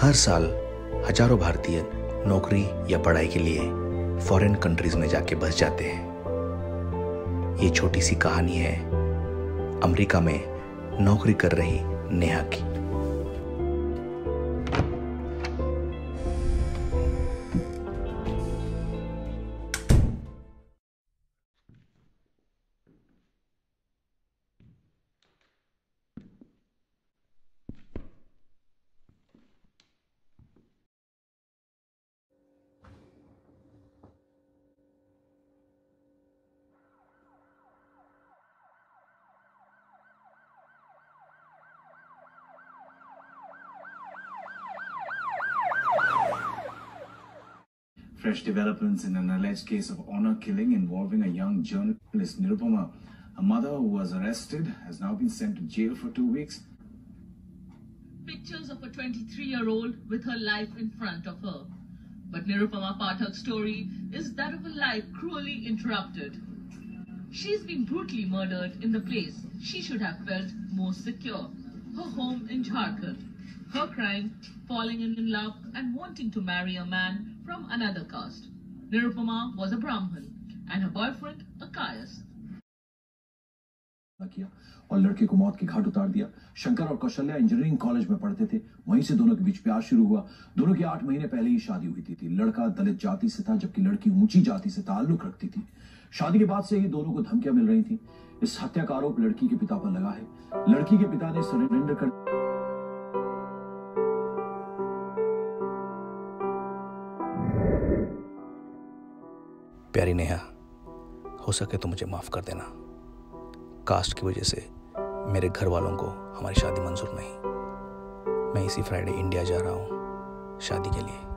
हर साल हजारों भारतीय नौकरी या पढ़ाई के लिए फॉरेन कंट्रीज में जाके बस जाते हैं। ये छोटी सी कहानी है अमेरिका में नौकरी कर रही नेहा की। Fresh developments in an alleged case of honor killing involving a young journalist, Nirupama. Her mother, who was arrested, has now been sent to jail for 2 weeks. Pictures of a 23-year-old with her life in front of her. But Nirupama Pathak's story is that of a life cruelly interrupted. She's been brutally murdered in the place she should have felt most secure, her home in Jharkhand. Her crime, falling in love and wanting to marry a man from another caste. Nirupama was a Brahmin and her boyfriend a Kayas. किया और लड़के को मौत के घाट उतार दिया। शंकर और Kaushalya engineering college में पढ़ते थे, वहीं से दोनों के बीच प्यार शुरू हुआ। दोनों की 8 महीने पहले ही शादी हुई थी। लड़का दलित जाति से था, जबकि लड़की ऊंची जाति से ताल्लुक रखती थी। शादी के बाद से ही दोनों को धमकियां मिल रही थी। इस हत्या का आरोप लड़की के पिता पर लगा है। लड़की के पिता ने सरेंडर कर प्यारी नेहा, हो सके तो मुझे माफ़ कर देना। कास्ट की वजह से मेरे घर वालों को हमारी शादी मंजूर नहीं। मैं इसी फ्राइडे इंडिया जा रहा हूँ शादी के लिए।